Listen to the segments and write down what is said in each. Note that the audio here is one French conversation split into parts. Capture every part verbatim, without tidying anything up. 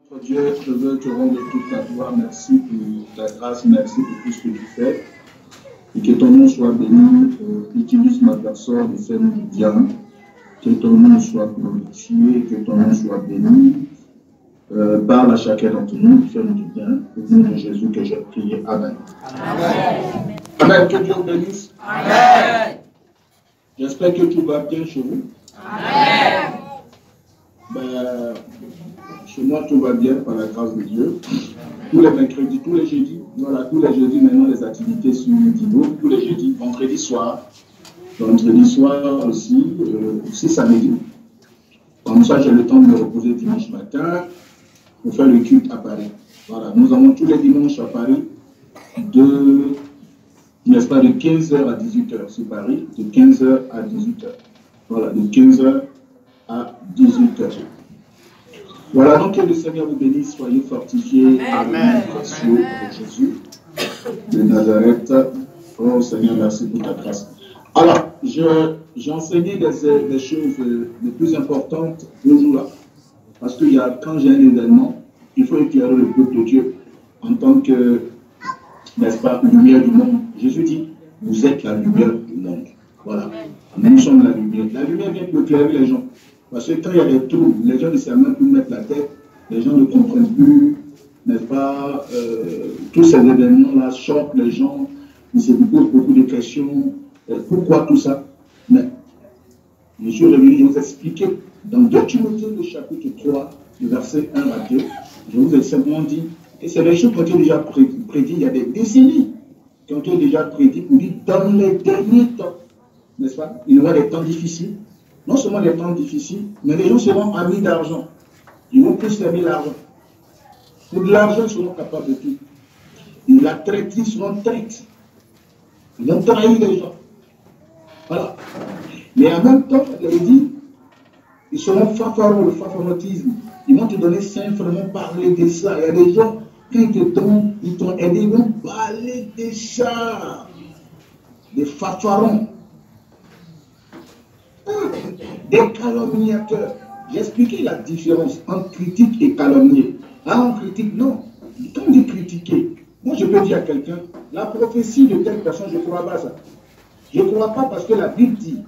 Notre Dieu, je veux te rendre toute la gloire. Merci pour ta grâce, merci pour tout ce que tu fais. Et que ton nom soit béni. Euh, utilise ma personne et fais-nous du bien. Que ton nom soit glorifié, que ton nom soit béni. Euh, parle à chacun d'entre nous, fais-nous du bien. Au nom de Jésus que j'ai prié. Amen. Amen. Amen. Que Dieu vous bénisse. Amen. J'espère que tout va bien chez vous. Amen. Ben, chez moi, tout va bien par la grâce de Dieu. Tous les mercredis, tous les jeudis, voilà, tous les jeudis, maintenant, les activités sur Divo, tous les jeudis, vendredi soir, vendredi soir aussi, euh, aussi samedi. Comme ça, j'ai le temps de me reposer dimanche matin pour faire le culte à Paris. Voilà, nous avons tous les dimanches à Paris, de, n'est-ce pas, de quinze heures à dix-huit heures sur Paris, de quinze heures à dix-huit heures. Voilà, de quinze heures à dix-huit heures. Voilà, donc que le Seigneur vous bénisse, soyez fortifiés à l'amour précieux de Jésus de Nazareth. Oh Seigneur, merci pour ta grâce. Alors, j'ai enseigné des, des choses les plus importantes ce jour-là. Parce que y a, quand j'ai un événement, il faut éclairer le peuple de Dieu en tant que, n'est-ce pas, lumière du monde. Jésus dit, vous êtes la lumière du monde. Voilà. Nous sommes la lumière. La lumière vient pour éclairer les gens. Parce que quand il y a des troubles, les gens ne savent même plus mettre la tête, les gens ne comprennent plus, n'est-ce pas, euh, tous ces événements-là choquent les gens, ils se posent beaucoup de questions, euh, pourquoi tout ça? Mais je suis revenu, je vous ai expliqué, dans deux Timothée, le chapitre trois, le verset un à deux, je vous ai simplement dit, et c'est des choses qui ont été déjà prédites il y a des décennies, qui ont été déjà prédites pour dire, dans les derniers temps, n'est-ce pas, il y aura des temps difficiles. Non seulement les temps difficiles, mais les gens seront amis d'argent. Ils vont plus aimer l'argent. Pour de l'argent, ils seront capables de tout. Et la traîtrise, ils seront traites. Ils vont trahir les gens. Voilà. Mais en même temps, il dit, ils seront fanfarons, le fanfarotisme. Ils vont te donner simplement parler de ça. Il y a des gens, quand ils t'ont ils t'ont aidé, ils vont parler de ça. Des fanfarons. Des calomniateurs. J'ai expliqué la différence entre critique et calomnier. Ah, on critique, non. Quand on dit critiquer, moi je peux dire à quelqu'un, la prophétie de telle personne, je ne crois pas ça. Je ne crois pas parce que la Bible dit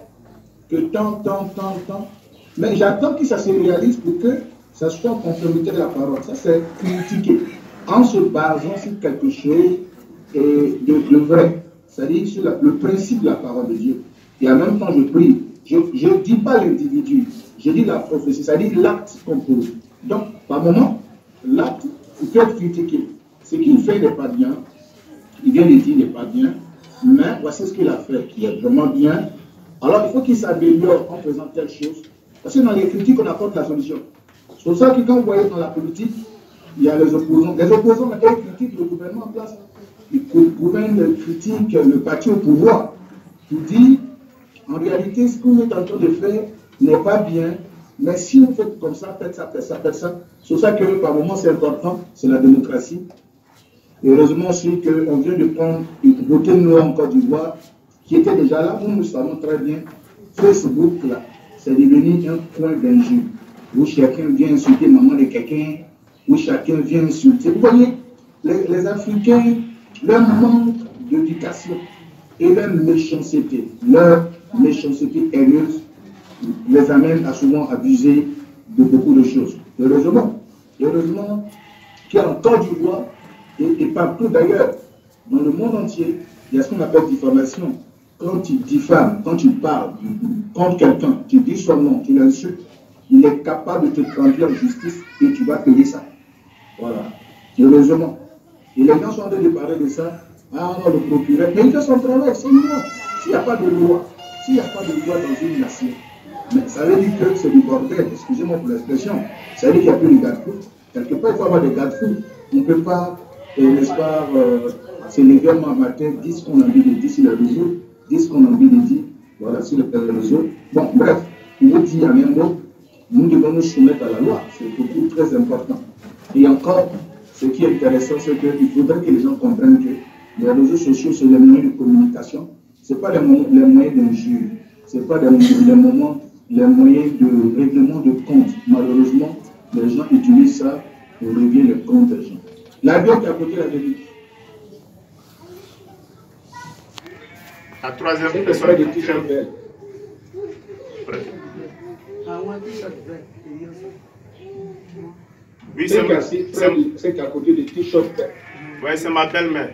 que tant, tant, tant, tant. Mais j'attends que ça se réalise pour que ça soit en conformité de la parole. Ça, c'est critiquer. En se basant sur quelque chose de, de vrai. C'est-à-dire sur la, le principe de la parole de Dieu. Et en même temps, je prie. Je ne dis pas l'individu, je dis la prophétie, c'est-à-dire l'acte qu'on pose. Donc, par moment, l'acte, il peut être critiqué. Ce qu'il fait n'est pas bien, il vient de dire n'est pas bien, mais voici ce qu'il a fait qui est vraiment bien. Alors, il faut qu'il s'améliore en faisant telle chose. Parce que dans les critiques, on apporte la solution. C'est pour ça que quand vous voyez dans la politique, il y a les opposants. Les opposants, ils critiquent le gouvernement en place. Ils critiquent le parti au pouvoir. Ils disent, en réalité, ce que vous êtes en train de faire n'est pas bien, mais si vous faites comme ça, faites ça, faites ça, faites ça. C'est pour ça que par moment c'est important, c'est la démocratie. Et heureusement aussi qu'on vient de prendre une beauté noire en Côte d'Ivoire, qui était déjà là, où nous savons très bien, Facebook là, c'est devenu un point d'injure, où chacun vient insulter maman de quelqu'un, où chacun vient insulter. Vous voyez, les, les Africains, leur manque d'éducation et leur méchanceté, leur méchanceté haineuse les amène à souvent abuser de beaucoup de choses. Heureusement, heureusement qu'il y a en Côte d'Ivoire et, et partout d'ailleurs, dans le monde entier, il y a ce qu'on appelle diffamation. Quand tu diffames, quand tu parles contre quelqu'un, tu dis son nom, tu l'insultes, il est capable de te conduire en justice et tu vas payer ça. Voilà. Heureusement. Et les gens sont en train de parler de ça. Ah non, le procureur, mais il fait son travail, c'est moi. S'il n'y a pas de loi, s'il n'y a pas de loi dans une nation, mais ça veut dire que c'est du bordel, excusez-moi pour l'expression, ça veut dire qu'il n'y a plus de garde-fou. Quelque part, il faut avoir des garde-fous. On ne peut pas, euh, n'est-ce pas, euh, se lever un matin, dire ce qu'on a envie de dire sur les réseaux, dire ce qu'on a envie de dire, voilà, sur les réseaux. Bon, bref, pour vous dire en un mot, nous devons nous soumettre à la loi, c'est beaucoup très important. Et encore, ce qui est intéressant, c'est qu'il faudrait que les gens comprennent que les réseaux sociaux, c'est les moyens de communication, ce n'est pas les, les moyens d'injure, ce n'est pas les, les moments, les moyens de règlement de compte. Malheureusement, les gens utilisent ça pour régler les comptes des gens. La bière qui est à côté de la vérité. La troisième c'est personne. des t-shirts verts. Oui, c'est c'est qu'à côté des t-shirts verts. Oui, c'est ma belle-mère.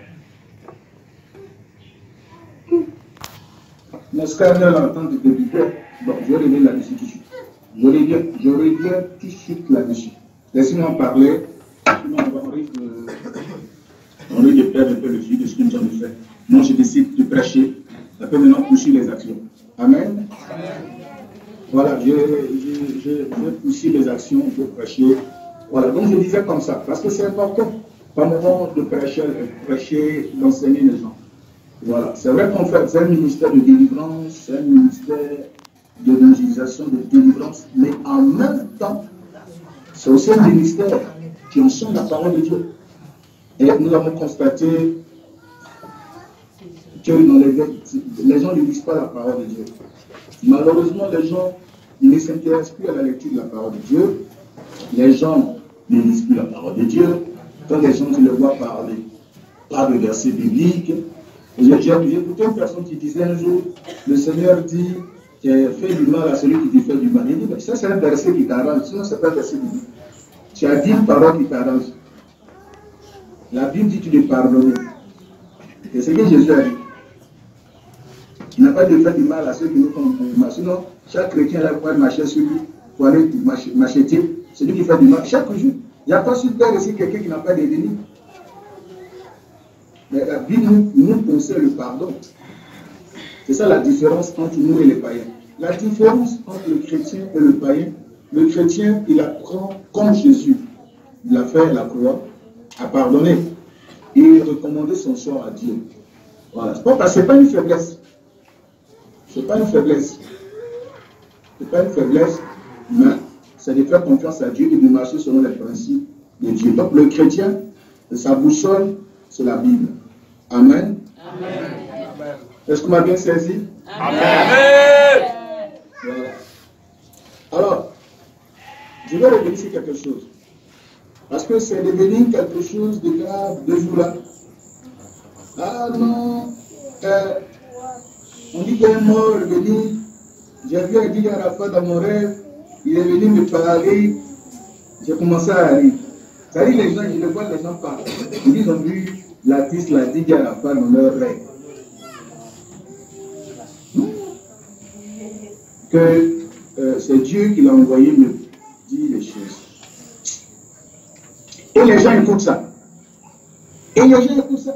Mais ce qu'elle a entendu de début, bon, je reviens là-dessus tout de suite. Je reviens, je reviens tout de suite là-dessus. Laissez-moi parler, sinon on risque de, on risque de perdre un peu le fil de ce que nous avons fait. Moi, je décide de prêcher, ça peut maintenant poursuivre les actions. Amen. Amen. Voilà, je, je, je, je poursuis les actions, je prêcher. Voilà, donc je disais comme ça, parce que c'est important, par moment de prêcher, prêcher, d'enseigner les gens. Voilà, c'est vrai qu'on fait, c'est un ministère de délivrance, c'est un ministère d'évangélisation, de délivrance, mais en même temps, c'est aussi un ministère qui enseigne la parole de Dieu. Et nous avons constaté que dans les, les gens ne lisent pas la parole de Dieu. Malheureusement, les gens ne s'intéressent plus à la lecture de la parole de Dieu. Les gens ne lisent plus la parole de Dieu. Quand les gens, tu les vois parler, pas de versets bibliques. J'ai écouté une personne qui disait un jour, le Seigneur dit, fais du mal à celui qui te fait du mal. Il dit, mais ça c'est un verset qui t'arrange, sinon c'est pas un verset biblique. Tu as dit une parole qui t'arrange. La Bible dit tu dois pardonner. C'est ce que Jésus a dit. Il n'a pas de faire du mal à ceux qui nous font du mal. Sinon, chaque chrétien là va marcher sur lui pour aller m'acheter. Celui qui fait du mal, chaque jour. Il n'y a pas sur terre ici quelqu'un qui n'a pas d'ennemi. Mais la Bible nous, nous conseille le pardon. C'est ça la différence entre nous et les païens. La différence entre le chrétien et le païen, le chrétien, il apprend comme Jésus l'a fait à la croix, à pardonner et recommander son sort à Dieu. Voilà. Ce n'est pas une faiblesse. Ce n'est pas une faiblesse. Ce n'est pas une faiblesse, mais c'est de faire confiance à Dieu et de marcher selon les principes de Dieu. Donc le chrétien, sa boussole, c'est la Bible. Amen. Amen. Est-ce qu'on m'a bien saisi? Amen. Voilà. Alors, je vais revenir sur quelque chose. Parce que c'est devenu quelque chose de grave de vous là. Ah non, euh, on dit qu'il est mort, revenu. J'ai vu un Didier Arafat dans mon rêve. Il est venu me parler. J'ai commencé à rire. Ça dit, les gens, je le vois, les gens parlent. Ils ont vu l'artiste, la Didier Arafat dans leur rêve. Que euh, c'est Dieu qui l'a envoyé me dire les choses. Et les gens écoutent ça. Et les gens écoutent ça.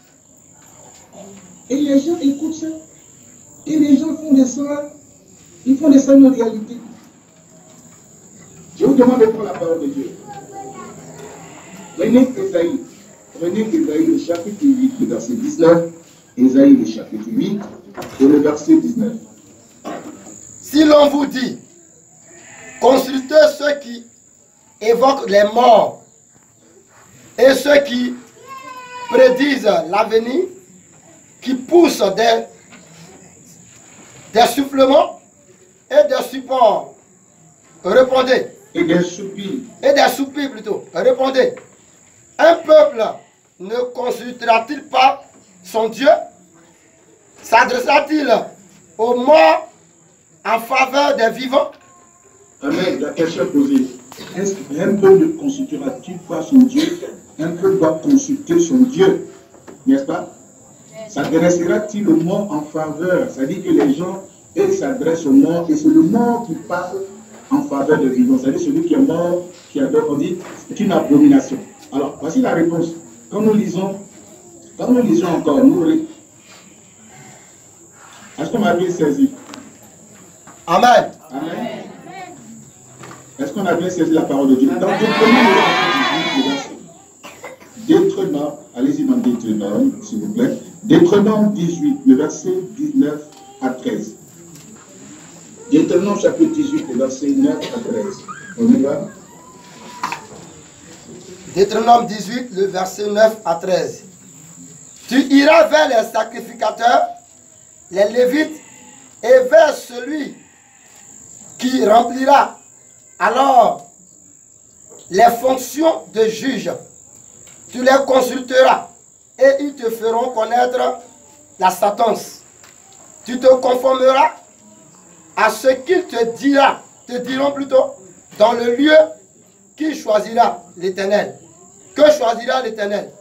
Et les gens écoutent ça. Et les gens font de ça. Ils font de ça une réalité. Je vous demande de prendre la parole de Dieu. Prenez Ésaïe. Prenez Ésaïe le chapitre huit, le verset dix-neuf. Ésaïe le chapitre huit et le verset dix-neuf. Si l'on vous dit, consultez ceux qui évoquent les morts et ceux qui prédisent l'avenir, qui poussent des, des soufflements et des supports, répondez. Et des soupirs. Et des soupirs plutôt, répondez. Un peuple ne consultera-t-il pas son Dieu? S'adressera-t-il aux morts en faveur des vivants? Amen. La question posée. Est-ce qu'un peuple ne consultera-t-il pas son Dieu? Un peuple doit consulter son Dieu, n'est-ce pas? S'adressera-t-il aux morts en faveur? C'est-à-dire que les gens, eux, s'adressent aux morts et c'est le mort qui parle en faveur des vivants. C'est-à-dire celui qui est mort, qui a on dit, c'est une abomination. Alors, voici la réponse. Quand nous lisons, quand nous lisons encore, nous est-ce qu'on a bien saisi? Amen. Amen. Est-ce qu'on a bien saisi la parole de Dieu? Dans Deutéronome, allez-y dans Deutéronome, s'il vous plaît. Deutéronome dix-huit, le verset dix-neuf à treize. Deutéronome chapitre dix-huit, le verset neuf à treize. On y va? Deutéronome dix-huit, le verset neuf à treize. Tu iras vers les sacrificateurs, les Lévites, et vers celui qui remplira alors les fonctions de juge. Tu les consulteras et ils te feront connaître la sentence. Tu te conformeras à ce qu'ils te dira, te diront plutôt, dans le lieu qu'il choisira l'Éternel. Que choisira l'Éternel?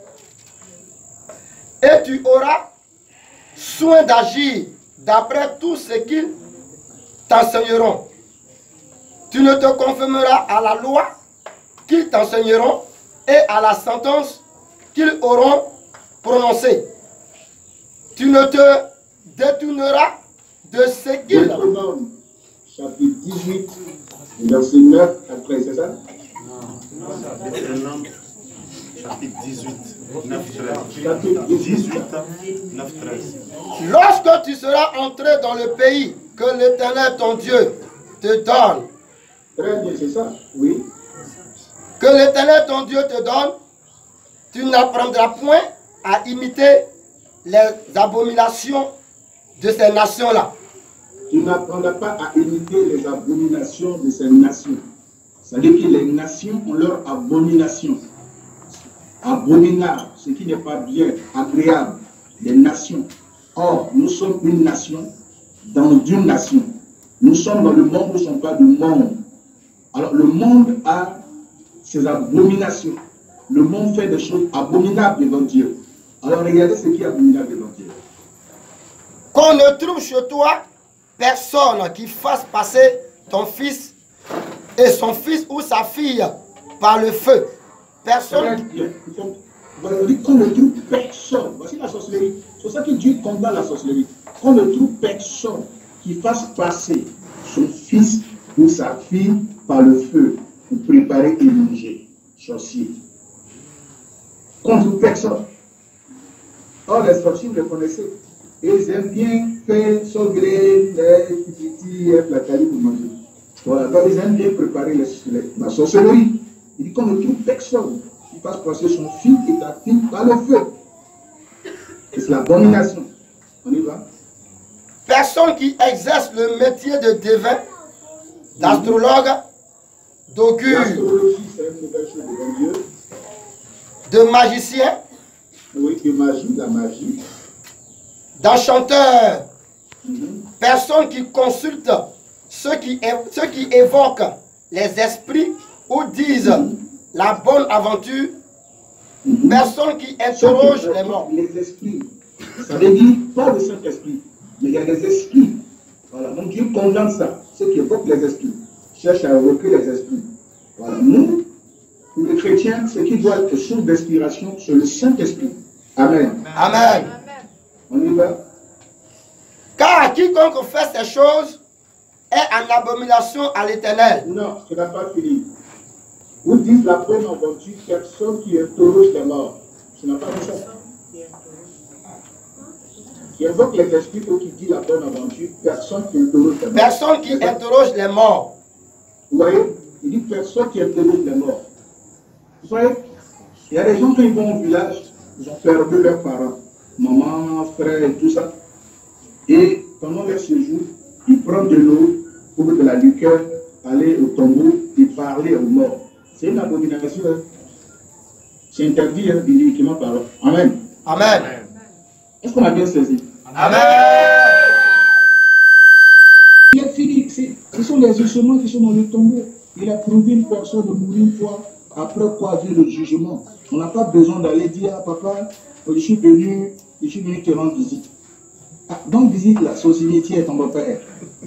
Et tu auras soin d'agir d'après tout ce qu'ils t'enseigneront. Tu ne te conformeras à la loi qu'ils t'enseigneront et à la sentence qu'ils auront prononcée. Tu ne te détourneras de ce qu'ils... Deutéronome, chapitre dix-huit, verset neuf à treize, c'est ça? Deutéronome, chapitre dix-huit, neuf, treize. Chapitre dix-huit, neuf, treize. Lorsque tu seras entré dans le pays que l'Éternel ton Dieu te donne, Très bien, c'est ça, oui. que l'Éternel ton Dieu te donne, tu n'apprendras point à imiter les abominations de ces nations-là. Tu n'apprendras pas à imiter les abominations de ces nations. C'est-à-dire que les nations ont leur abomination. Abominable, ce qui n'est pas bien, agréable, les nations. Or, nous sommes une nation dans une nation. Nous sommes dans le monde, nous ne sommes pas du monde. Alors, le monde a ses abominations. Le monde fait des choses abominables devant Dieu. Alors, regardez ce qui est abominable devant Dieu. Qu'on ne trouve chez toi personne qui fasse passer ton fils et son fils ou sa fille par le feu. Personne. Voilà, on dit qu'on ne trouve personne. Voici la sorcellerie. C'est pour ça que Dieu condamne la sorcellerie. Qu'on ne trouve personne qui fasse passer son fils ou sa fille par le feu pour préparer et manger. Sorcier. Qu'on ne trouve personne. Or, les sorciers, vous les connaissez. Ils aiment bien faire sauver les petits la caille pour manger. Voilà, donc ils aiment bien préparer les, les, la sorcellerie. Il dit qu'on ne trouve personne qui fasse passer son fils et ta fille par le feu. Et c'est l'abomination. On y va. Personne qui exerce le métier de devin, d'astrologue, d'augure, L'astrologie, c'est une nouvelle chose devant Dieu. de magicien, Oui, de magie, la magie. d'enchanteur, Mm-hmm. personne qui consulte ceux qui, é- ceux qui évoquent les esprits ou disent Mm-hmm. la bonne aventure, Mm-hmm. personne qui Ceux interroge qui les évoquent morts. les esprits. Ça veut dire pas le Saint-Esprit, mais il y a des esprits. Voilà, donc Dieu condamne ça. Ceux qui évoquent les esprits cherchent à évoquer les esprits. Voilà, nous, pour les chrétiens, ce qui doit être source d'inspiration, c'est le Saint-Esprit. Amen. Amen. On y va. Car quiconque fait ces choses est en abomination à l'Éternel. Non, ce n'a pas fini. Vous dites la bonne aventure, personne qui interroge les morts. Ce n'a pas dit ça. Qui évoque les esprits ou qui dit la bonne aventure, personne qui interroge les morts. Personne qui interroge les morts. Vous voyez, il dit personne qui interroge les morts. Vous voyez, il y a des gens quand ils vont au village, ils ont perdu leurs parents, maman, frère et tout ça. Et pendant leur séjour, ils prennent de l'eau ou de la liqueur, aller au tombeau et parler aux morts. C'est une abomination. Hein? C'est interdit, hein, bibliquement parlant. Amen. Amen. Est-ce qu'on a bien saisi? Amen. Il a fini. Ce sont les ossements qui sont dans le tombeau. Il a prouvé une personne de mourir une fois, après quoi vient le jugement. On n'a pas besoin d'aller dire à papa, je suis venu, je suis venu te rendre visite. Ah, donc visite la société est ton père.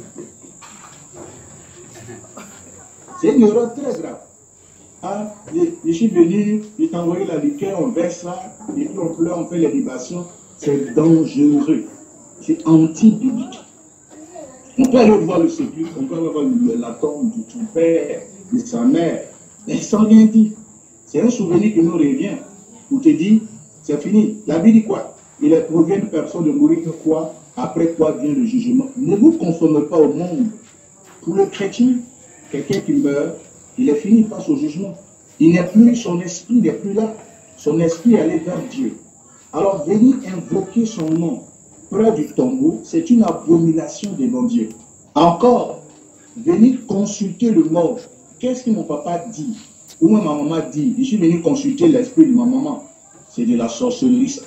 C'est une erreur très grave. Ah, je, je suis venu, je t'ai envoyé la liqueur, on verse ça, et puis on pleure, on fait les libations. C'est dangereux. C'est anti-biblique. On peut aller voir le sépulcre, on peut aller voir le, la tombe de ton père, de sa mère, mais sans rien dire. C'est un souvenir qui nous revient. On te dit, c'est fini. La Bible dit quoi? Il est prouvé une personne de mourir que quoi? Après quoi vient le jugement. Ne vous conformez pas au monde. Pour le chrétien, quelqu'un qui meurt, il est fini, il passe au jugement. Il n'est plus, son esprit n'est plus là. Son esprit est allé vers Dieu. Alors venir invoquer son nom près du tombeau, c'est une abomination devant Dieu. Encore, venir consulter le mort. Qu'est-ce que mon papa dit? Ou moi, ma maman dit, je suis venu consulter l'esprit de ma maman. C'est de la sorcellerie, ça.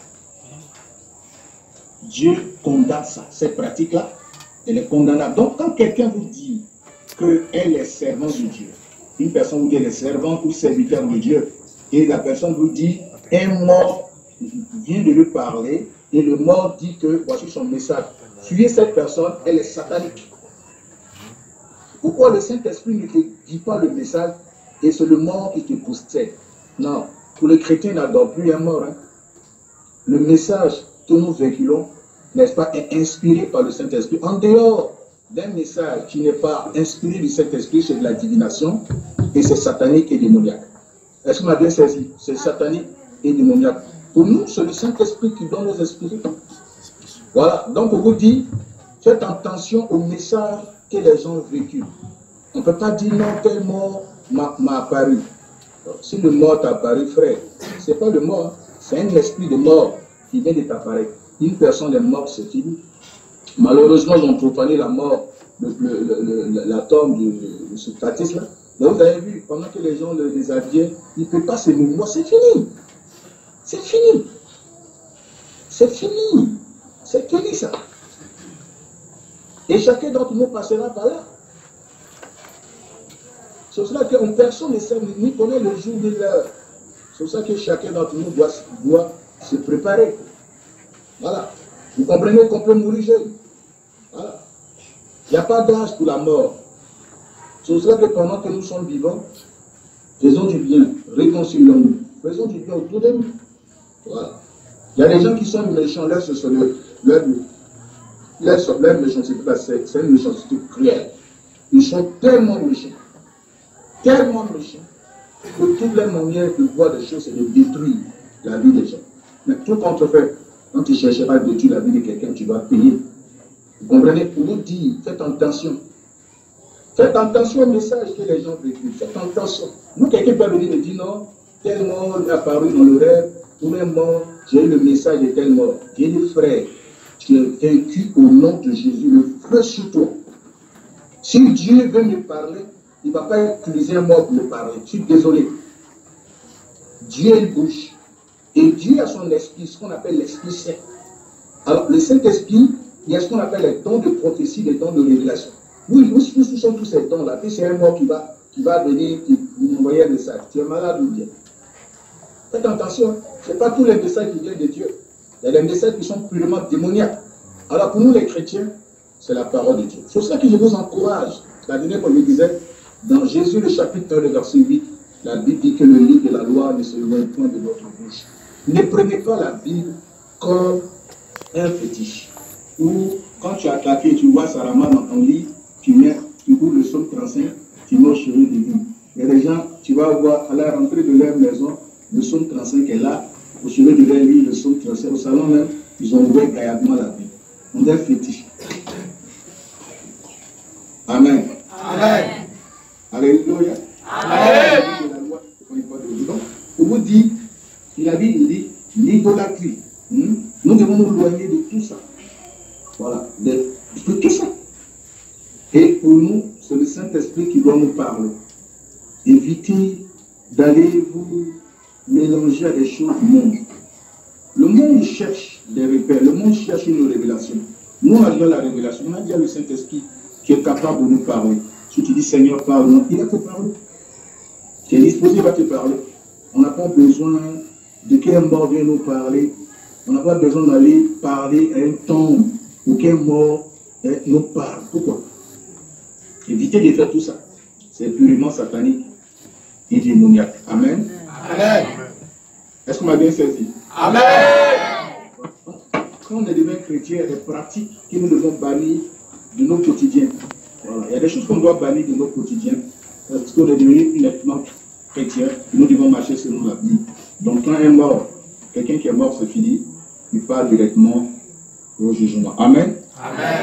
Dieu condamne ça, cette pratique-là, elle est condamnable. Donc, quand quelqu'un vous dit qu'elle est servante de Dieu, une personne vous dit qu'elle est servante ou serviteur de Dieu, et la personne vous dit, un mort vient de lui parler, et le mort dit que voici son message. Fuyez cette personne, elle est satanique. Pourquoi le Saint-Esprit ne te dit pas le message et c'est le mort qui te possède? Non, pour les chrétiens, il n'adore plus un mort. Hein. Le message que nous véhiculons, n'est-ce pas, est inspiré par le Saint-Esprit. En dehors d'un message qui n'est pas inspiré du Saint-Esprit, c'est de la divination et c'est satanique et démoniaque. Est-ce qu'on a bien saisi? C'est satanique et démoniaque. Pour nous, c'est le Saint-Esprit qui donne nos esprits. Voilà, donc on vous dit, faites attention au message que les gens véhiculent. On ne peut pas dire non, tel mort m'a apparu. Si le mort t'a apparu, frère, ce n'est pas le mort, c'est un esprit de mort qui vient de t'apparaître. Une personne est morte, c'est fini. Malheureusement, ils ont profané la mort, le, le, le, le, la tombe de, de, de ce Tatis-là. Vous avez vu, pendant que les gens le déshabillaient, il ne fait pas ces mouvements, c'est fini. C'est fini. C'est fini. C'est fini ça. Et chacun d'entre nous passera par là. C'est pour cela que personne ne sait ni connaît le jour ni l'heure. C'est pour ça que chacun d'entre nous doit, doit se préparer. Voilà. Vous comprenez qu'on peut mourir jeune. Voilà. Il n'y a pas d'âge pour la mort. C'est pour cela que pendant que nous sommes vivants, faisons du bien, réconcilions-nous, faisons du bien autour de nous. Voilà. Il y a des gens qui sont méchants, là, ce sont leur, leur, leur, leur méchanceté, c'est une méchanceté cruelle. Ils sont tellement méchants, tellement méchants, que toutes les manières de voir des choses, c'est de détruire la vie des gens. Mais tout contrefait, quand tu chercheras à détruire la vie de quelqu'un, tu vas payer. Vous comprenez? Pour vous dire, faites attention. Faites attention au message que les gens véhiculent. Faites attention. Nous, quelqu'un peut venir et dire non, tel mort est apparu dans le rêve, ou même mort, j'ai eu le message de tel mort. J'ai dit, frère, tu es vaincu au nom de Jésus, le feu sur toi. Si Dieu veut me parler, il ne va pas utiliser un mort pour me parler. Je suis désolé. Dieu a une bouche. Et Dieu a son esprit, ce qu'on appelle l'Esprit Saint. Alors, le Saint-Esprit, il y a ce qu'on appelle les dons de prophétie, les dons de révélation. Oui, nous, nous sont tous ces dons-là. Puis c'est un mort qui va, qui va venir, qui vous envoyer un message. Tu es malade ou bien? Faites attention, ce n'est pas tous les messages qui viennent de Dieu. Il y a des messages qui sont purement démoniaques. Alors pour nous les chrétiens, c'est la parole de Dieu. C'est pour ça que je vous encourage. La dernière fois, je disais, dans Jésus, le chapitre un, le verset huit, la Bible dit que le livre de la loi ne se loin point de votre bouche. Ne prenez pas la Bible comme un fétiche. Ou quand tu as attaqué, tu vois Sarama dans ton lit, tu mets, tu ouvres le psaume trente-cinq, tu mets au chevet divin. Il y a des gens, tu vas voir à la rentrée de leur maison, le psaume trente-cinq est là, au chevet de leur lit, le psaume trente-cinq, au salon même, ils ont ouvert gaillardement la Bible. On est fétiche. Amen. Amen. Alléluia. Amen. Donc, pour vous dire, il a dit, il dit, l'idolâtrie. Hmm? Nous devons nous éloigner de tout ça. Voilà, de, de tout ça. Et pour nous, c'est le Saint-Esprit qui doit nous parler. Évitez d'aller vous mélanger à des choses du monde. Le monde cherche des repères, le monde cherche une révélation. Nous, on a déjà la révélation, on a déjà le Saint-Esprit qui est capable de nous parler. Si tu dis Seigneur, parle, il va te parler. Tu es disposé, il va te parler. On n'a pas besoin de qu'un mort vienne nous parler. On n'a pas besoin d'aller parler à un tombe ou qu'un mort eh, nous parle. Pourquoi? Évitez de faire tout ça. C'est purement satanique et démoniaque. Amen. Amen. Est-ce qu'on m'a bien saisi? Amen. Quand on est devenu chrétien, il y a des pratiques que nous devons bannir de nos quotidiens. Voilà. Il y a des choses qu'on doit bannir de nos quotidiens. Parce qu'on est devenu nettement chrétien, nous devons marcher selon la Bible. Donc quand un mort, quelqu'un qui est mort, c'est fini, il part directement au jugement. Amen. Amen.